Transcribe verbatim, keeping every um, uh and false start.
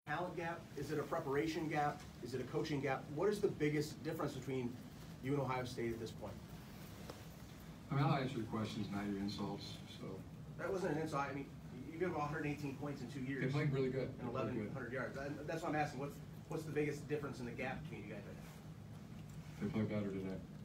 talent gap? Is it a preparation gap? Is it a coaching gap? What is the biggest difference between you and Ohio State at this point? I mean, I'll answer your questions, not your insults. So that wasn't an insult. I mean, you give them one hundred eighteen points in two years. They played really good. And eleven hundred yards. That's what I'm asking. What's what's the biggest difference in the gap between you guys right now? They play better today.